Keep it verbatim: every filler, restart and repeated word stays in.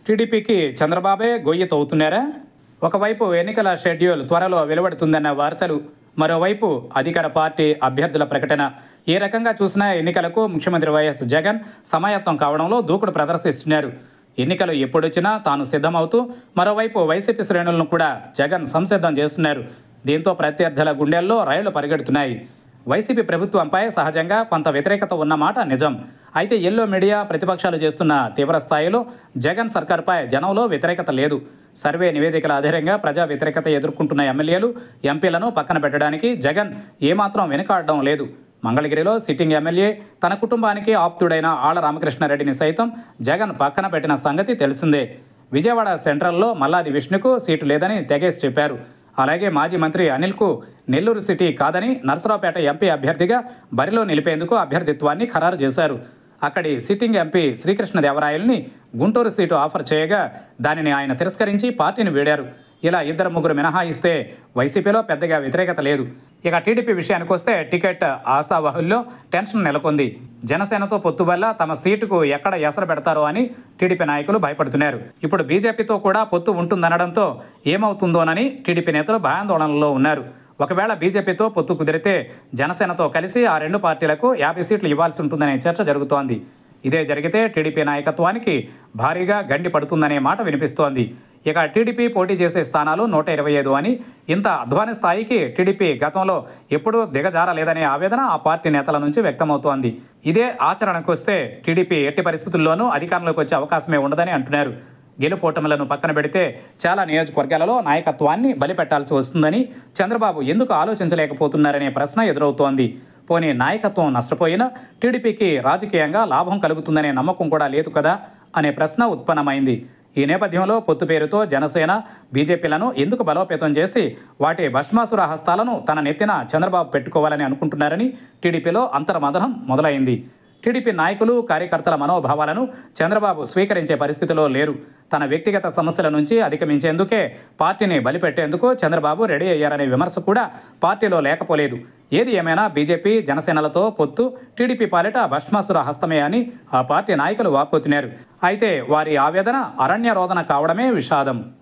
టీడీపీకి చంద్రబాబే గొయ్యి తవ్వుతున్నారా? ఒకవైపు ఎన్నికల షెడ్యూల్ త్వరలో వెలువడుతుందన్న వార్తలు, మరోవైపు అధికార పార్టీ అభ్యర్థుల ప్రకటన. ఏ రకంగా చూసినా ఎన్నికలకు ముఖ్యమంత్రి వైఎస్ జగన్ సమాయత్తం కావడంలో దూకుడు ప్రదర్శిస్తున్నారు. ఎన్నికలు ఎప్పుడొచ్చినా తాను సిద్ధమవుతూ, మరోవైపు వైసీపీ శ్రేణులను కూడా జగన్ సంసిద్ధం చేస్తున్నారు. దీంతో ప్రత్యర్థుల గుండెల్లో రైళ్లు పరిగెడుతున్నాయి. వైసీపీ ప్రభుత్వంపై సహజంగా కొంత వ్యతిరేకత ఉన్నమాట నిజం. అయితే ఎల్లో మీడియా, ప్రతిపక్షాలు చేస్తున్న తీవ్ర స్థాయిలో జగన్ సర్కార్పై జనంలో వ్యతిరేకత లేదు. సర్వే నివేదికల ఆధారంగా ప్రజా వ్యతిరేకత ఎదుర్కొంటున్న ఎమ్మెల్యేలు, ఎంపీలను పక్కన పెట్టడానికి జగన్ ఏమాత్రం వెనుకాడడం లేదు. మంగళగిరిలో సిట్టింగ్ ఎమ్మెల్యే, తన కుటుంబానికి ఆప్తుడైన ఆళ్ల రామకృష్ణారెడ్డిని సైతం జగన్ పక్కన పెట్టిన సంగతి తెలిసిందే. విజయవాడ సెంట్రల్లో మల్లాది విష్ణుకు సీటు లేదని తెగేసి చెప్పారు. అలాగే మాజీ మంత్రి అనిల్కు నెల్లూరు సిటీ కాదని నరసరావుపేట ఎంపీ అభ్యర్థిగా బరిలో నిలిపేందుకు అభ్యర్థిత్వాన్ని ఖరారు చేశారు. అక్కడి సిట్టింగ్ ఎంపీ శ్రీకృష్ణదేవరాయల్ని గుంటూరు సీటు ఆఫర్ చేయగా దానిని ఆయన తిరస్కరించి పార్టీని వీడారు. ఇలా ఇద్దరు ముగ్గురు మినహాయిస్తే వైసీపీలో పెద్దగా వ్యతిరేకత లేదు. ఇక టీడీపీ విషయానికి వస్తే టికెట్ ఆశావహుల్లో టెన్షన్ నెలకొంది. జనసేనతో పొత్తు వల్ల తమ సీటుకు ఎక్కడ ఎసరు పెడతారో అని టీడీపీ నాయకులు భయపడుతున్నారు. ఇప్పుడు బీజేపీతో కూడా పొత్తు ఉంటుందనడంతో ఏమవుతుందోనని టీడీపీ నేతలు భయాందోళనలో ఉన్నారు. ఒకవేళ బీజేపీతో పొత్తు కుదిరితే జనసేనతో కలిసి ఆ రెండు పార్టీలకు యాభై సీట్లు ఇవ్వాల్సి ఉంటుందనే చర్చ జరుగుతోంది. ఇదే జరిగితే టీడీపీ నాయకత్వానికి భారీగా గండి పడుతుందనే మాట వినిపిస్తోంది. ఇక టీడీపీ పోటీ చేసే స్థానాలు నూట ఇరవై ఐదు అని, ఇంత అధ్వాన స్థాయికి టీడీపీ గతంలో ఎప్పుడూ దిగజారలేదనే ఆవేదన ఆ పార్టీ నేతల నుంచి వ్యక్తమవుతోంది. ఇదే ఆచరణకు వస్తే టీడీపీ ఎట్టి పరిస్థితుల్లోనూ అధికారంలోకి వచ్చే అవకాశమే ఉండదని అంటున్నారు. గెలుపోటములను పక్కన పెడితే చాలా నియోజకవర్గాలలో నాయకత్వాన్ని బలిపెట్టాల్సి వస్తుందని చంద్రబాబు ఎందుకు ఆలోచించలేకపోతున్నారనే ప్రశ్న ఎదురవుతోంది. పోనీ నాయకత్వం నష్టపోయినా టీడీపీకి రాజకీయంగా లాభం కలుగుతుందనే నమ్మకం కూడా లేదు కదా అనే ప్రశ్న ఉత్పన్నమైంది. ఈ నేపథ్యంలో పొత్తు పేరుతో జనసేన, బీజేపీలను ఎందుకు బలోపేతం చేసి వాటి భస్మాసుర హస్తాలను తన నెత్తిన చంద్రబాబు పెట్టుకోవాలని అనుకుంటున్నారని టీడీపీలో అంతర్మథనం మొదలైంది. టీడీపీ నాయకులు, కార్యకర్తల మనోభావాలను చంద్రబాబు స్వీకరించే పరిస్థితిలో లేరు. తన వ్యక్తిగత సమస్యల నుంచి అధిగమించేందుకే పార్టీని బలిపెట్టేందుకు చంద్రబాబు రెడీ అయ్యారనే విమర్శ కూడా పార్టీలో లేకపోలేదు. ఏది ఏమైనా బీజేపీ, జనసేనలతో పొత్తు టీడీపీ పాలిట భస్మాసుర హస్తమే అని ఆ పార్టీ నాయకులు వాపోతున్నారు. అయితే వారి ఆవేదన అరణ్య రోదన కావడమే విషాదం.